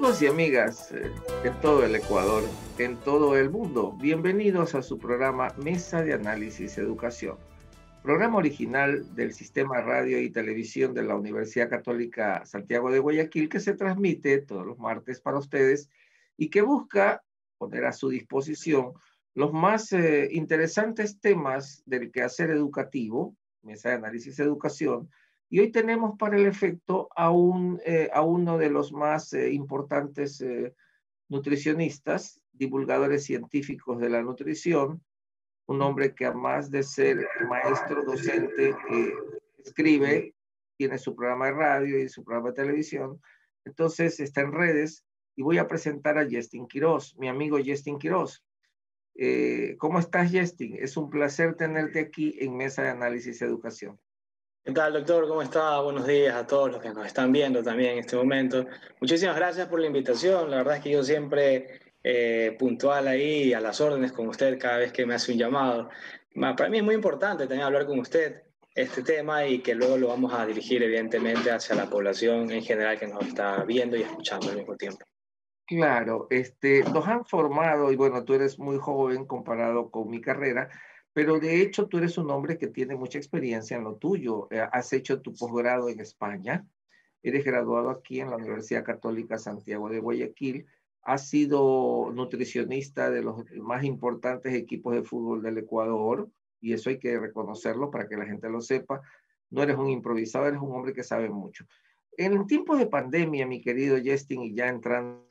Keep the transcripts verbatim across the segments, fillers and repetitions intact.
Amigos y amigas eh, en todo el Ecuador, en todo el mundo, bienvenidos a su programa Mesa de Análisis Educación, programa original del Sistema Radio y Televisión de la Universidad Católica Santiago de Guayaquil, que se transmite todos los martes para ustedes y que busca poner a su disposición los más eh, interesantes temas del quehacer educativo, Mesa de Análisis Educación. Y hoy tenemos para el efecto a, un, eh, a uno de los más eh, importantes eh, nutricionistas, divulgadores científicos de la nutrición, un hombre que además de ser maestro docente, eh, escribe, tiene su programa de radio y su programa de televisión, entonces está en redes y voy a presentar a Jestin Quiroz, mi amigo Jestin Quiroz. Eh, ¿Cómo estás, Jestin? Es un placer tenerte aquí en Mesa de Análisis Educación. ¿Qué tal, doctor? ¿Cómo está? Buenos días a todos los que nos están viendo también en este momento. Muchísimas gracias por la invitación. La verdad es que yo siempre eh, puntual ahí, a las órdenes con usted cada vez que me hace un llamado. Para mí es muy importante también hablar con usted este tema y que luego lo vamos a dirigir evidentemente hacia la población en general que nos está viendo y escuchando al mismo tiempo. Claro, este, nos han formado, y bueno, tú eres muy joven comparado con mi carrera, pero de hecho tú eres un hombre que tiene mucha experiencia en lo tuyo. Eh, has hecho tu posgrado en España, eres graduado aquí en la Universidad Católica Santiago de Guayaquil, has sido nutricionista de los más importantes equipos de fútbol del Ecuador, y eso hay que reconocerlo para que la gente lo sepa. No eres un improvisado, eres un hombre que sabe mucho. En tiempos de pandemia, mi querido Jestin, y ya entrando,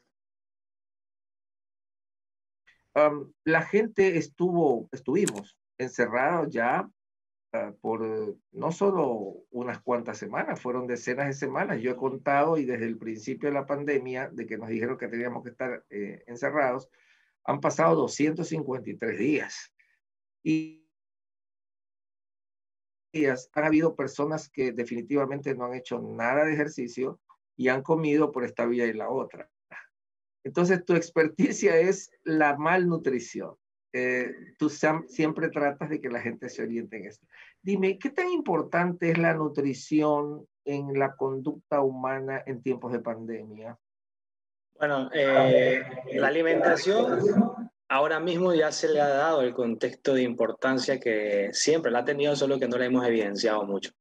um, la gente estuvo, estuvimos encerrados ya uh, por uh, no solo unas cuantas semanas, fueron decenas de semanas. Yo he contado y desde el principio de la pandemia, de que nos dijeron que teníamos que estar eh, encerrados, han pasado doscientos cincuenta y tres días. Y días han habido personas que definitivamente no han hecho nada de ejercicio y han comido por esta vía y la otra. Entonces, tu experticia es la malnutrición. Eh, tú siempre tratas de que la gente se oriente en esto. Dime, ¿qué tan importante es la nutrición en la conducta humana en tiempos de pandemia? Bueno, eh, la alimentación ahora mismo ya se le ha dado el contexto de importancia que siempre la ha tenido, solo que no la hemos evidenciado mucho.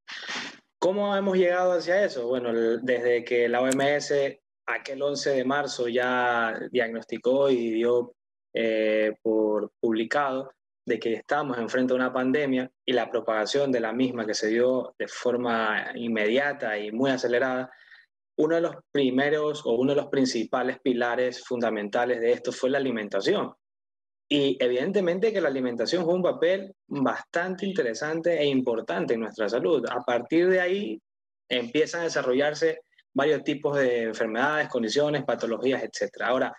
¿Cómo hemos llegado hacia eso? Bueno, desde que la O M S aquel once de marzo ya diagnosticó y dio eh, por publicado de que estamos enfrente a una pandemia y la propagación de la misma que se dio de forma inmediata y muy acelerada, uno de los primeros o uno de los principales pilares fundamentales de esto fue la alimentación. Y evidentemente que la alimentación juega un papel bastante interesante e importante en nuestra salud. A partir de ahí empiezan a desarrollarse varios tipos de enfermedades, condiciones, patologías, etcétera. Ahora,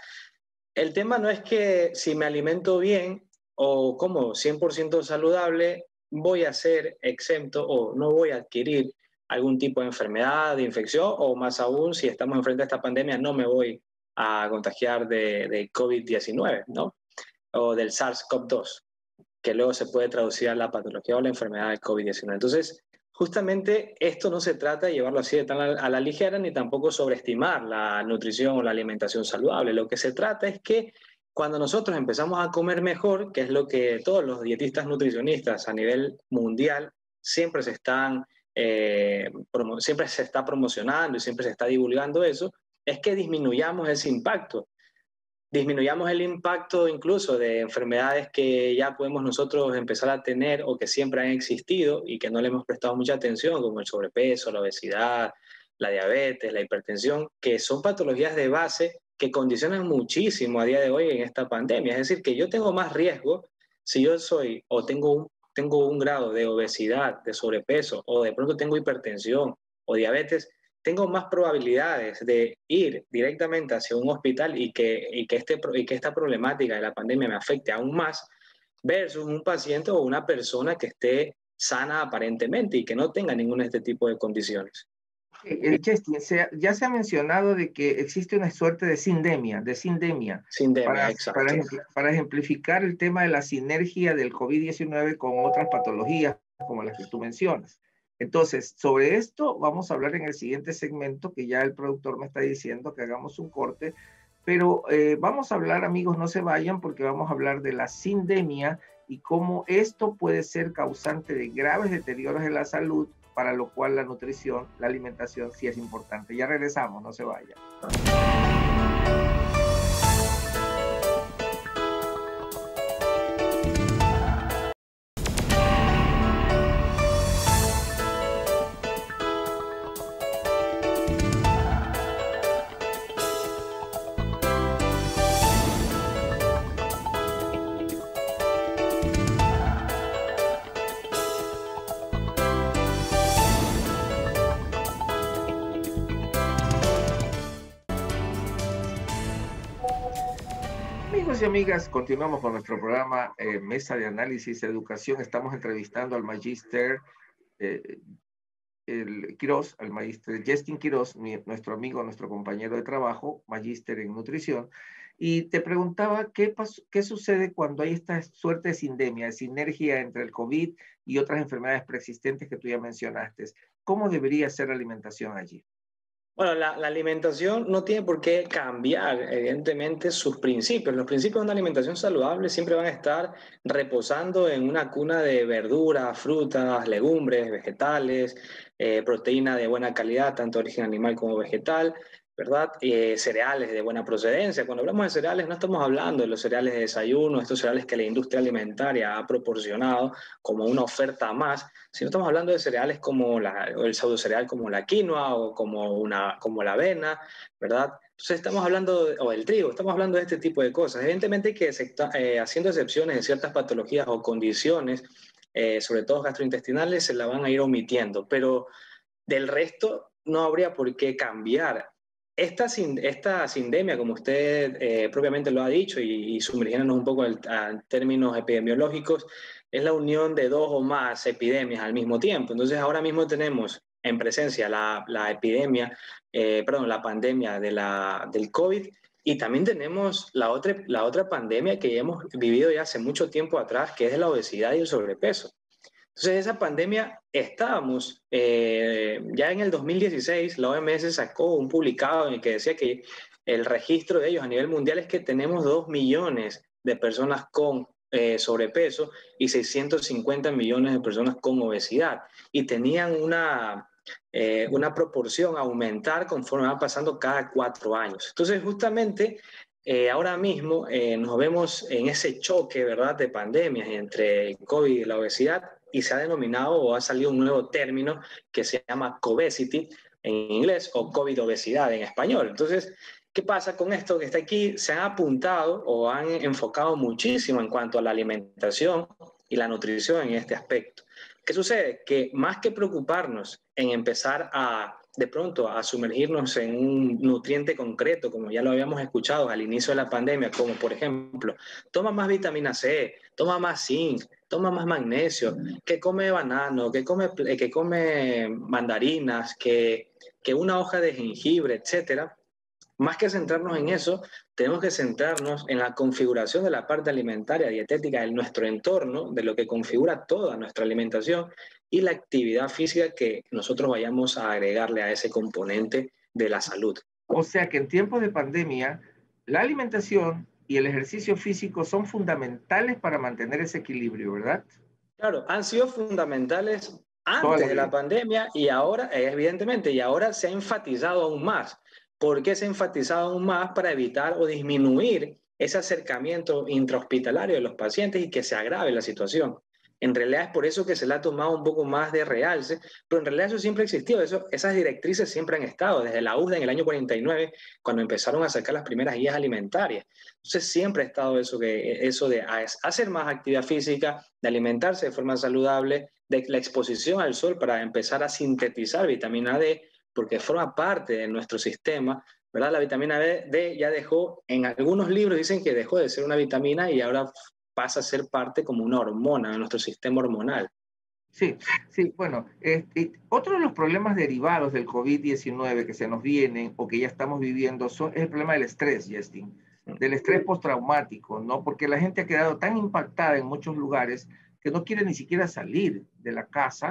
el tema no es que si me alimento bien o como cien por ciento saludable, voy a ser exento o no voy a adquirir algún tipo de enfermedad, de infección, o más aún, si estamos enfrente a esta pandemia, no me voy a contagiar de, de COVID diecinueve, ¿no? O del SARS CoV dos, que luego se puede traducir a la patología o la enfermedad del COVID diecinueve. Entonces, justamente esto no se trata de llevarlo así de tan a la ligera, ni tampoco sobreestimar la nutrición o la alimentación saludable. Lo que se trata es que cuando nosotros empezamos a comer mejor, que es lo que todos los dietistas nutricionistas a nivel mundial siempre se están, eh, siempre se está promocionando y siempre se está divulgando eso, es que disminuyamos ese impacto. Disminuyamos el impacto incluso de enfermedades que ya podemos nosotros empezar a tener o que siempre han existido y que no le hemos prestado mucha atención, como el sobrepeso, la obesidad, la diabetes, la hipertensión, que son patologías de base que condicionan muchísimo a día de hoy en esta pandemia. Es decir, que yo tengo más riesgo si yo soy o tengo un, tengo un grado de obesidad, de sobrepeso, o de pronto tengo hipertensión o diabetes, tengo más probabilidades de ir directamente hacia un hospital y que, y que, este, y que esta problemática de la pandemia me afecte aún más versus un paciente o una persona que esté sana aparentemente y que no tenga ninguno de este tipo de condiciones. Eh, Justin, se, ya se ha mencionado de que existe una suerte de sindemia, de sindemia, Sindemia, para, exacto. Para, para ejemplificar el tema de la sinergia del COVID diecinueve con otras patologías como las que tú mencionas. Entonces, sobre esto vamos a hablar en el siguiente segmento, que ya el productor me está diciendo que hagamos un corte, pero eh, vamos a hablar, amigos, no se vayan, porque vamos a hablar de la sindemia y cómo esto puede ser causante de graves deterioros en la salud, para lo cual la nutrición, la alimentación sí es importante. Ya regresamos, no se vayan. Amigos y amigas, continuamos con nuestro programa eh, Mesa de Análisis de Educación. Estamos entrevistando al magíster eh, el Quiroz, al magíster Justin Quiroz, mi, nuestro amigo, nuestro compañero de trabajo, magíster en nutrición. Y te preguntaba qué, pasó, qué sucede cuando hay esta suerte de sindemia, de sinergia entre el COVID y otras enfermedades preexistentes que tú ya mencionaste. ¿Cómo debería ser la alimentación allí? Bueno, la, la alimentación no tiene por qué cambiar, evidentemente, sus principios. Los principios de una alimentación saludable siempre van a estar reposando en una cuna de verduras, frutas, legumbres, vegetales, eh, proteína de buena calidad, tanto de origen animal como vegetal, ¿verdad? Eh, cereales de buena procedencia. Cuando hablamos de cereales, no estamos hablando de los cereales de desayuno, estos cereales que la industria alimentaria ha proporcionado como una oferta más, sino estamos hablando de cereales como la, el pseudo cereal como la quinoa o como, una, como la avena, ¿verdad? Entonces estamos hablando, de, o el trigo, estamos hablando de este tipo de cosas. Evidentemente que se está, eh, haciendo excepciones en ciertas patologías o condiciones, eh, sobre todo gastrointestinales, se la van a ir omitiendo, pero del resto no habría por qué cambiar. Esta, esta sindemia, como usted eh, propiamente lo ha dicho, y, y sumergiéndonos un poco en, en términos epidemiológicos, es la unión de dos o más epidemias al mismo tiempo. Entonces, ahora mismo tenemos en presencia la, la epidemia, eh, perdón, la pandemia de la, del COVID, y también tenemos la otra, la otra pandemia que ya hemos vivido ya hace mucho tiempo atrás, que es de la obesidad y el sobrepeso. Entonces, esa pandemia estábamos, eh, ya en el dos mil dieciséis, la O M S sacó un publicado en el que decía que el registro de ellos a nivel mundial es que tenemos dos millones de personas con eh, sobrepeso y seiscientos cincuenta millones de personas con obesidad. Y tenían una, eh, una proporción a aumentar conforme va pasando cada cuatro años. Entonces, justamente eh, ahora mismo eh, nos vemos en ese choque, ¿verdad?, de pandemias entre el COVID y la obesidad, y se ha denominado o ha salido un nuevo término que se llama Cobesity en inglés o COVID-obesidad en español. Entonces, ¿qué pasa con esto que está aquí? Se han apuntado o han enfocado muchísimo en cuanto a la alimentación y la nutrición en este aspecto. ¿Qué sucede? Que más que preocuparnos en empezar a de pronto a sumergirnos en un nutriente concreto, como ya lo habíamos escuchado al inicio de la pandemia, como por ejemplo, toma más vitamina C, toma más zinc, toma más magnesio, que come banano, que come, que come mandarinas, que, que una hoja de jengibre, etcétera. Más que centrarnos en eso, tenemos que centrarnos en la configuración de la parte alimentaria, dietética de nuestro entorno, de lo que configura toda nuestra alimentación y la actividad física que nosotros vayamos a agregarle a ese componente de la salud. O sea que en tiempos de pandemia, la alimentación y el ejercicio físico son fundamentales para mantener ese equilibrio, ¿verdad? Claro, han sido fundamentales antes de la pandemia y ahora, evidentemente, y ahora se ha enfatizado aún más. ¿Por qué se ha enfatizado aún más? Para evitar o disminuir ese acercamiento intrahospitalario de los pacientes y que se agrave la situación. En realidad es por eso que se le ha tomado un poco más de realce, pero en realidad eso siempre ha existido, eso, esas directrices siempre han estado, desde la U S D A en el año cuarenta y nueve, cuando empezaron a sacar las primeras guías alimentarias. Entonces siempre ha estado eso, que, eso de hacer más actividad física, de alimentarse de forma saludable, de la exposición al sol para empezar a sintetizar vitamina D, porque forma parte de nuestro sistema, ¿verdad? La vitamina D ya dejó, en algunos libros dicen que dejó de ser una vitamina y ahora pasa a ser parte como una hormona de nuestro sistema hormonal. Sí, sí, bueno, este, otro de los problemas derivados del COVID diecinueve que se nos vienen o que ya estamos viviendo son, es el problema del estrés, Justin, del estrés postraumático, ¿no? Porque la gente ha quedado tan impactada en muchos lugares que no quiere ni siquiera salir de la casa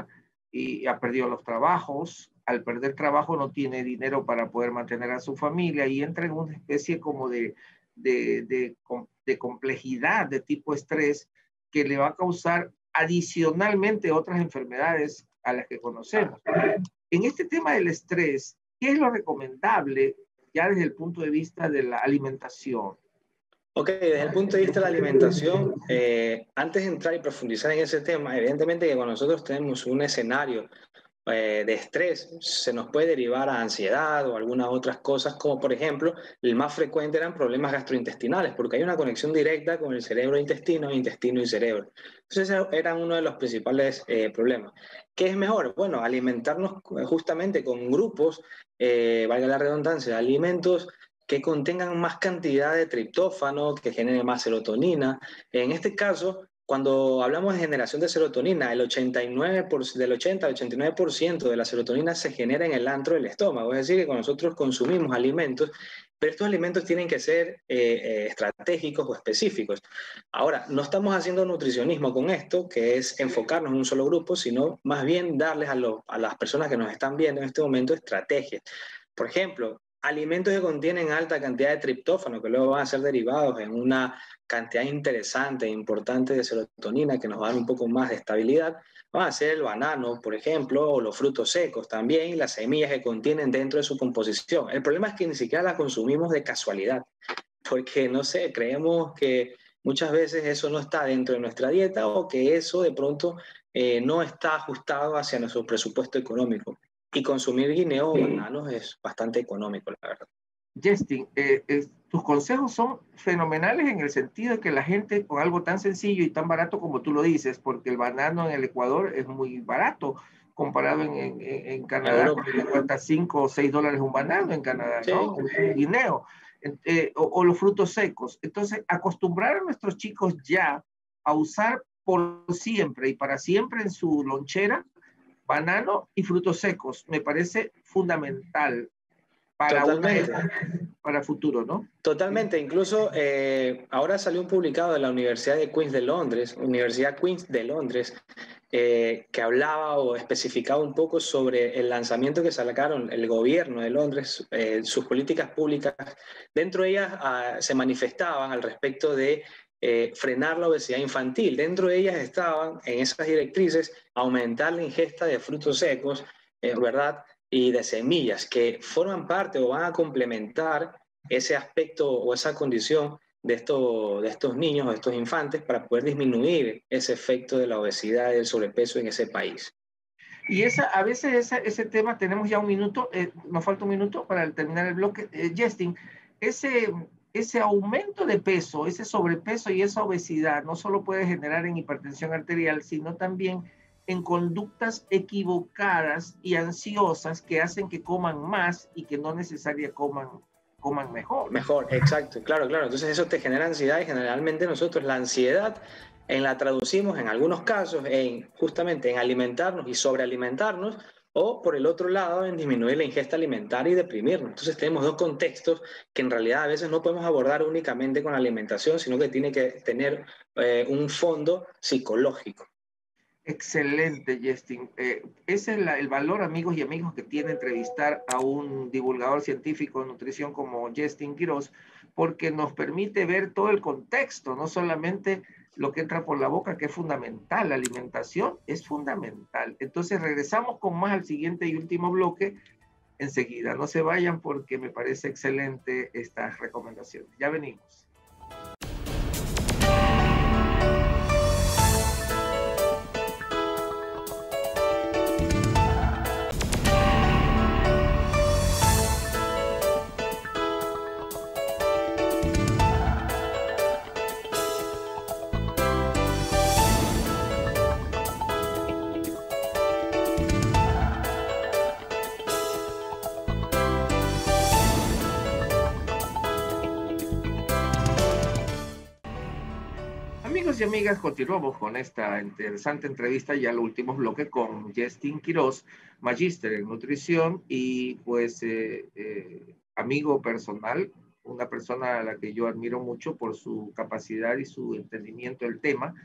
y ha perdido los trabajos. Al perder trabajo no tiene dinero para poder mantener a su familia y entra en una especie como de, de, de, de complejidad de tipo estrés que le va a causar adicionalmente otras enfermedades a las que conocemos. En este tema del estrés, ¿qué es lo recomendable ya desde el punto de vista de la alimentación? Ok, desde el punto de vista de la alimentación, eh, antes de entrar y profundizar en ese tema, evidentemente que cuando nosotros tenemos un escenario eh, de estrés, se nos puede derivar a ansiedad o algunas otras cosas, como por ejemplo, el más frecuente eran problemas gastrointestinales, porque hay una conexión directa con el cerebro-intestino, intestino y cerebro. Entonces, ese era uno de los principales eh, problemas. ¿Qué es mejor? Bueno, alimentarnos justamente con grupos, eh, valga la redundancia, alimentos que contengan más cantidad de triptófano, que genere más serotonina. En este caso, cuando hablamos de generación de serotonina, el ochenta y nueve por ciento, del ochenta al ochenta y nueve por ciento de la serotonina se genera en el antro del estómago. Es decir, que cuando nosotros consumimos alimentos, pero estos alimentos tienen que ser eh, eh, estratégicos o específicos. Ahora, no estamos haciendo nutricionismo con esto, que es enfocarnos en un solo grupo, sino más bien darles a, lo, a las personas que nos están viendo en este momento estrategias. Por ejemplo, alimentos que contienen alta cantidad de triptófano, que luego van a ser derivados en una cantidad interesante e importante de serotonina que nos va a dar un poco más de estabilidad, van a ser el banano, por ejemplo, o los frutos secos también, y las semillas que contienen dentro de su composición. El problema es que ni siquiera las consumimos de casualidad, porque, no sé, creemos que muchas veces eso no está dentro de nuestra dieta o que eso de pronto eh, no está ajustado hacia nuestro presupuesto económico. Y consumir guineo o bananos es bastante económico, la verdad. Justin, eh, eh, tus consejos son fenomenales en el sentido de que la gente con algo tan sencillo y tan barato como tú lo dices, porque el banano en el Ecuador es muy barato comparado en, en, en Canadá, que cuesta cinco o seis dólares un banano en Canadá, sí. ¿no? Un guineo, eh, o, o los frutos secos. Entonces, acostumbrar a nuestros chicos ya a usar por siempre y para siempre en su lonchera banano y frutos secos me parece fundamental para Totalmente. una, para futuro, ¿no? Totalmente. Incluso eh, ahora salió un publicado de la Universidad de Queens de Londres, Universidad Queens de Londres, eh, que hablaba o especificaba un poco sobre el lanzamiento que sacaron el gobierno de Londres, eh, sus políticas públicas. Dentro de ellas ah, se manifestaban al respecto de eh, frenar la obesidad infantil. Dentro de ellas estaban, en esas directrices, aumentar la ingesta de frutos secos, eh, ¿verdad? Y de semillas que forman parte o van a complementar ese aspecto o esa condición de, esto, de estos niños o de estos infantes para poder disminuir ese efecto de la obesidad y el sobrepeso en ese país. Y esa, a veces esa, ese tema, tenemos ya un minuto, eh, nos falta un minuto para terminar el bloque. Eh, Justin, ese, ese aumento de peso, ese sobrepeso y esa obesidad no solo puede generar en hipertensión arterial, sino también en conductas equivocadas y ansiosas que hacen que coman más y que no necesariamente coman, coman mejor. Mejor, exacto, claro, claro. Entonces eso te genera ansiedad y generalmente nosotros la ansiedad en la traducimos en algunos casos en justamente en alimentarnos y sobrealimentarnos o por el otro lado en disminuir la ingesta alimentaria y deprimirnos. Entonces tenemos dos contextos que en realidad a veces no podemos abordar únicamente con la alimentación, sino que tiene que tener eh, un fondo psicológico. Excelente, Justin. Eh, ese es la, el valor, amigos y amigos, que tiene entrevistar a un divulgador científico de nutrición como Justin Quiroz, porque nos permite ver todo el contexto, no solamente lo que entra por la boca, que es fundamental. La alimentación es fundamental. Entonces, regresamos con más al siguiente y último bloque enseguida. No se vayan porque me parece excelente estas recomendaciones. Ya venimos. Amigos y amigas, continuamos con esta interesante entrevista ya al último bloque con Justin Quiroz, magíster en nutrición y pues eh, eh, amigo personal, una persona a la que yo admiro mucho por su capacidad y su entendimiento del tema.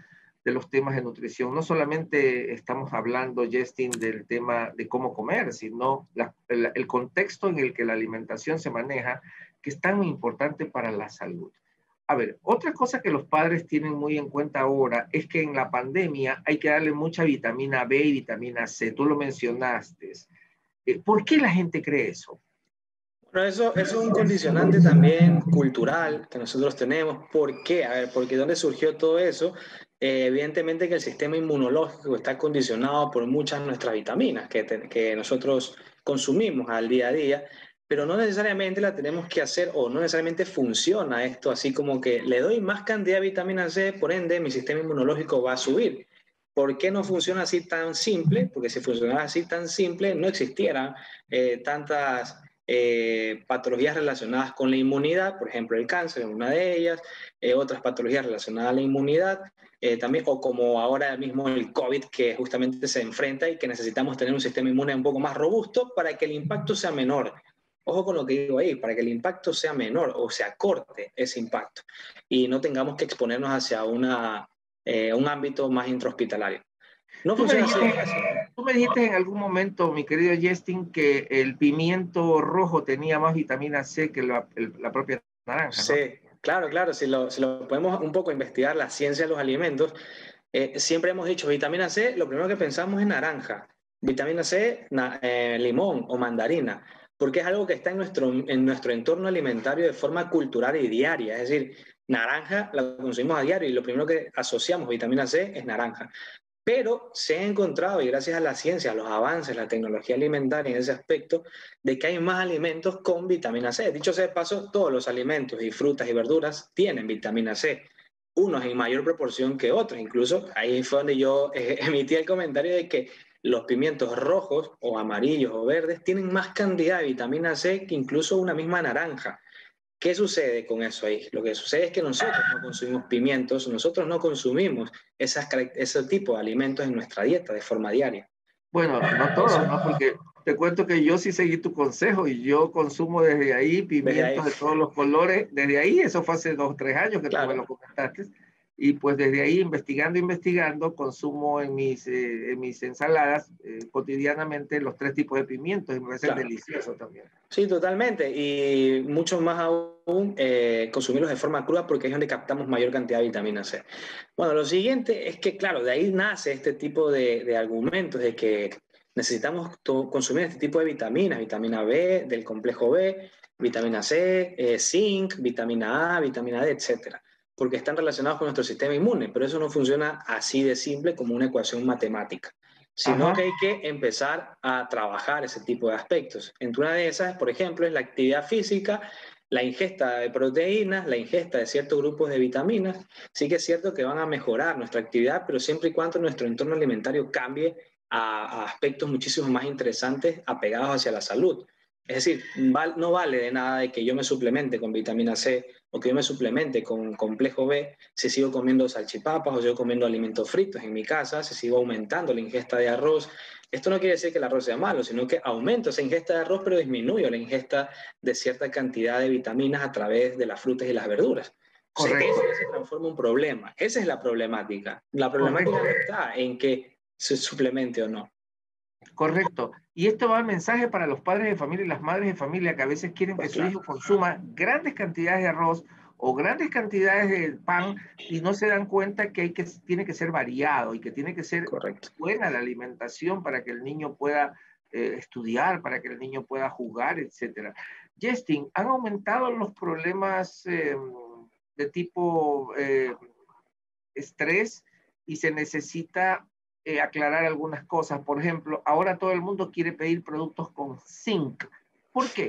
de los temas de nutrición. No solamente estamos hablando, Justin, del tema de cómo comer, sino la, el, el contexto en el que la alimentación se maneja, que es tan importante para la salud. A ver, otra cosa que los padres tienen muy en cuenta ahora es que en la pandemia hay que darle mucha vitamina B y vitamina C. Tú lo mencionaste. Eh, ¿Por qué la gente cree eso? Bueno, eso, eso es un condicionante también cultural que nosotros tenemos. ¿Por qué? A ver, porque ¿dónde surgió todo eso? Eh, evidentemente que el sistema inmunológico está condicionado por muchas de nuestras vitaminas que, te, que nosotros consumimos al día a día, pero no necesariamente la tenemos que hacer o no necesariamente funciona esto así como que le doy más cantidad de vitamina C, por ende mi sistema inmunológico va a subir. ¿Por qué no funciona así tan simple? Porque si funcionara así tan simple, no existieran eh, tantas eh, patologías relacionadas con la inmunidad, por ejemplo el cáncer es una de ellas, eh, otras patologías relacionadas a la inmunidad, eh, también, o como ahora mismo el COVID, que justamente se enfrenta y que necesitamos tener un sistema inmune un poco más robusto para que el impacto sea menor. Ojo con lo que digo ahí, para que el impacto sea menor o se acorte ese impacto y no tengamos que exponernos hacia una, eh, un ámbito más intrahospitalario. No Tú me, funciona dijiste, así. tú me dijiste en algún momento, mi querido Justin, que el pimiento rojo tenía más vitamina C que la, el, la propia naranja, Sí, ¿no? claro, claro, si lo, si lo podemos un poco investigar la ciencia de los alimentos, eh, siempre hemos dicho vitamina C, lo primero que pensamos es naranja, vitamina C, na, eh, limón o mandarina, porque es algo que está en nuestro, en nuestro entorno alimentario de forma cultural y diaria, es decir, naranja la consumimos a diario y lo primero que asociamos vitamina C es naranja. Pero se ha encontrado, y gracias a la ciencia, a los avances, la tecnología alimentaria en ese aspecto, de que hay más alimentos con vitamina C. Dicho sea de paso, todos los alimentos y frutas y verduras tienen vitamina C, unos en mayor proporción que otros. Incluso ahí fue donde yo eh, emití el comentario de que los pimientos rojos o amarillos o verdes tienen más cantidad de vitamina C que incluso una misma naranja. ¿Qué sucede con eso ahí? Lo que sucede es que nosotros no consumimos pimientos, nosotros no consumimos esas, ese tipo de alimentos en nuestra dieta de forma diaria. Bueno, no Eso, todos, ¿no? Porque te cuento que yo sí seguí tu consejo y yo consumo desde ahí desde ahí, pimientos de todos los colores. Desde ahí, eso fue hace dos o tres años que tú me claro, lo comentaste. Y pues desde ahí, investigando, investigando, consumo en mis, eh, en mis ensaladas eh, cotidianamente los tres tipos de pimientos y me parece claro. delicioso también. Sí, totalmente. Y mucho más aún eh, consumirlos de forma cruda porque es donde captamos mayor cantidad de vitamina C. Bueno, lo siguiente es que, claro, de ahí nace este tipo de, de argumentos de que necesitamos consumir este tipo de vitaminas, vitamina B, del complejo B, vitamina C, eh, zinc, vitamina A, vitamina D, etcétera, porque están relacionados con nuestro sistema inmune, pero eso no funciona así de simple como una ecuación matemática, sino Ajá. que hay que empezar a trabajar ese tipo de aspectos. Entre una de esas, por ejemplo, es la actividad física, la ingesta de proteínas, la ingesta de ciertos grupos de vitaminas. Sí que es cierto que van a mejorar nuestra actividad, pero siempre y cuando nuestro entorno alimentario cambie a, a aspectos muchísimo más interesantes apegados hacia la salud. Es decir, no vale de nada de que yo me suplemente con vitamina C o que yo me suplemente con complejo B si sigo comiendo salchipapas o sigo comiendo alimentos fritos en mi casa, si sigo aumentando la ingesta de arroz. Esto no quiere decir que el arroz sea malo, sino que aumento esa ingesta de arroz, pero disminuyo la ingesta de cierta cantidad de vitaminas a través de las frutas y las verduras. O sea, Correcto, eso se transforma en un problema. Esa es la problemática. La problemática correcto. no está en que se suplemente o no. Correcto. Y esto va el mensaje para los padres de familia y las madres de familia que a veces quieren que Pues su claro, hijo consuma grandes cantidades de arroz o grandes cantidades de pan y no se dan cuenta que, hay que tiene que ser variado y que tiene que ser correcto. buena la alimentación para que el niño pueda eh, estudiar, para que el niño pueda jugar, etcétera. Justin, ¿han aumentado los problemas eh, de tipo eh, estrés y se necesita eh, aclarar algunas cosas? Por ejemplo, ahora todo el mundo quiere pedir productos con zinc. ¿Por qué?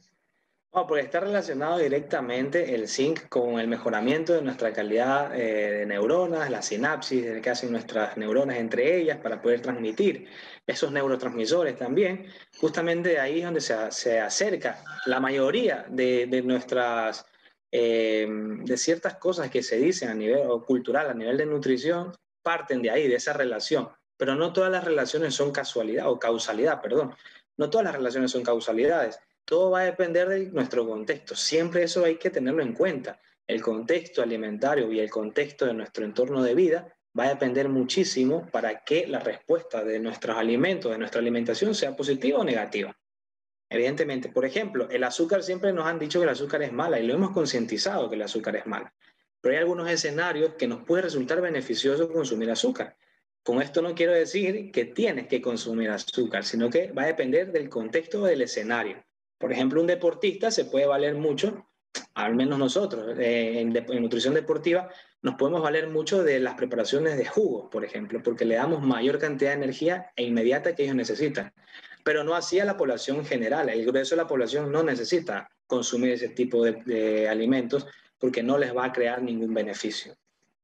No, porque está relacionado directamente el zinc con el mejoramiento de nuestra calidad eh, de neuronas, la sinapsis que hacen nuestras neuronas entre ellas para poder transmitir esos neurotransmisores también. Justamente de ahí es donde se, se acerca la mayoría de, de nuestras, eh, de ciertas cosas que se dicen a nivel cultural, a nivel de nutrición, parten de ahí, de esa relación. Pero no todas las relaciones son casualidad o causalidad, perdón. No todas las relaciones son causalidades. Todo va a depender de nuestro contexto. Siempre eso hay que tenerlo en cuenta. El contexto alimentario y el contexto de nuestro entorno de vida va a depender muchísimo para que la respuesta de nuestros alimentos, de nuestra alimentación, sea positiva o negativa. Evidentemente, por ejemplo, el azúcar, siempre nos han dicho que el azúcar es mala y lo hemos concientizado que el azúcar es mala. Pero hay algunos escenarios que nos puede resultar beneficioso consumir azúcar. Con esto no quiero decir que tienes que consumir azúcar, sino que va a depender del contexto del escenario. Por ejemplo, un deportista se puede valer mucho, al menos nosotros, eh, en, de, en nutrición deportiva, nos podemos valer mucho de las preparaciones de jugos, por ejemplo, porque le damos mayor cantidad de energía e inmediata que ellos necesitan. Pero no así a la población general. El grueso de la población no necesita consumir ese tipo de, de alimentos porque no les va a crear ningún beneficio.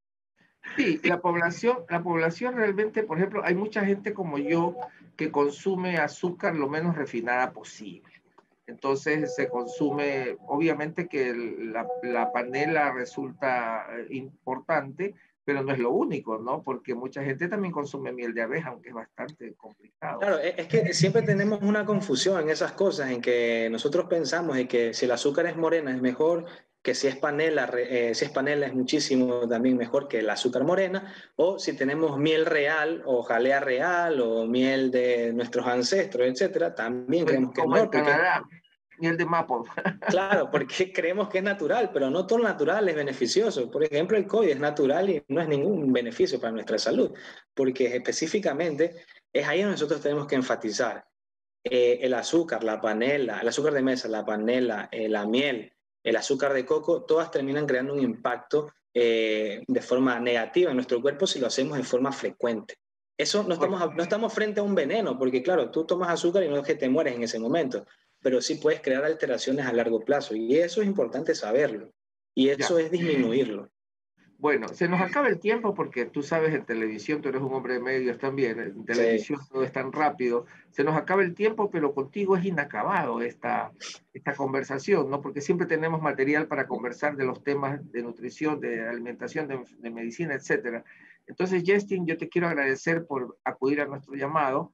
Sí, la población, la población realmente, por ejemplo, hay mucha gente como yo que consume azúcar lo menos refinada posible. Entonces se consume, obviamente que la, la panela resulta importante, pero no es lo único, ¿no? Porque mucha gente también consume miel de abeja, aunque es bastante complicado. Claro, es que siempre tenemos una confusión en esas cosas, en que nosotros pensamos en que si el azúcar es morena es mejor, que si es panela, eh, si es panela es muchísimo también mejor que el azúcar morena, o si tenemos miel real o jalea real o miel de nuestros ancestros, etcétera, también Pues, creemos que es como mejor. en Canadá, miel de maple. Claro, porque creemos que es natural, pero no todo natural es beneficioso. Por ejemplo, el C O I es natural y no es ningún beneficio para nuestra salud, porque específicamente es ahí donde nosotros tenemos que enfatizar. Eh, el azúcar, la panela, el azúcar de mesa, la panela, eh, la miel, el azúcar de coco, todas terminan creando un impacto eh, de forma negativa en nuestro cuerpo si lo hacemos de forma frecuente. Eso no estamos, no estamos frente a un veneno, porque claro, tú tomas azúcar y no es que te mueres en ese momento, pero sí puedes crear alteraciones a largo plazo y eso es importante saberlo y eso Ya. es disminuirlo. Bueno, se nos acaba el tiempo porque tú sabes, en televisión, tú eres un hombre de medios también, en televisión sí. Todo es tan rápido, se nos acaba el tiempo, pero contigo es inacabado esta, esta conversación, ¿no? Porque siempre tenemos material para conversar de los temas de nutrición, de alimentación, de, de medicina, etcétera. Entonces, Justin, yo te quiero agradecer por acudir a nuestro llamado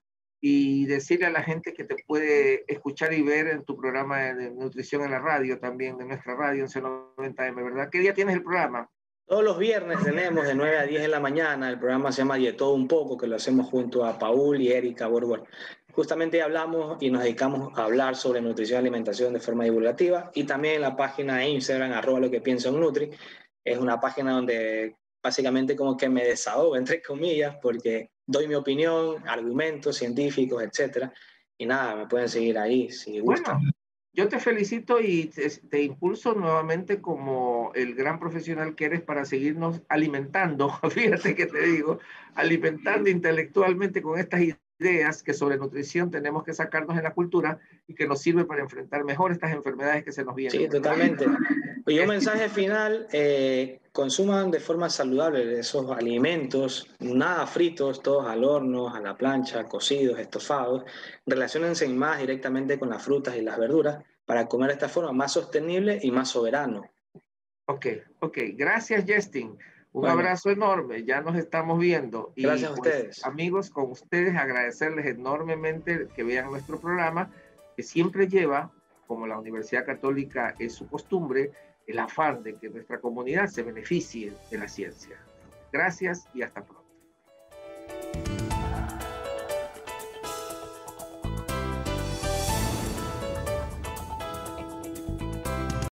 y decirle a la gente que te puede escuchar y ver en tu programa de nutrición en la radio también, de nuestra radio en C noventa M, ¿verdad? ¿Qué día tienes el programa? Todos los viernes tenemos de nueve a diez de la mañana, el programa se llama De Todo Un Poco, que lo hacemos junto a Paul y Erika Borbor. Justamente hablamos y nos dedicamos a hablar sobre nutrición y alimentación de forma divulgativa, y también la página de Instagram, arroba lo que pienso en Nutri, es una página donde básicamente como que me desahogo, entre comillas, porque doy mi opinión, argumentos científicos, etcétera. Y nada, me pueden seguir ahí si gustan. Bueno. Yo te felicito y te, te impulso nuevamente como el gran profesional que eres para seguirnos alimentando, fíjate que te digo, alimentando intelectualmente con estas ideas que sobre nutrición tenemos que sacarnos en la cultura y que nos sirve para enfrentar mejor estas enfermedades que se nos vienen. Sí, totalmente. Y un mensaje final, eh, consuman de forma saludable esos alimentos, nada fritos, todos al horno, a la plancha, cocidos, estofados. Relaciónense más directamente con las frutas y las verduras para comer de esta forma más sostenible y más soberano. Ok, ok. Gracias, Justin. Un bueno, abrazo enorme. Ya nos estamos viendo. Gracias y, a pues, ustedes. Amigos, con ustedes agradecerles enormemente que vean nuestro programa, que siempre lleva, como la Universidad Católica es su costumbre, el afán de que nuestra comunidad se beneficie de la ciencia. Gracias y hasta pronto.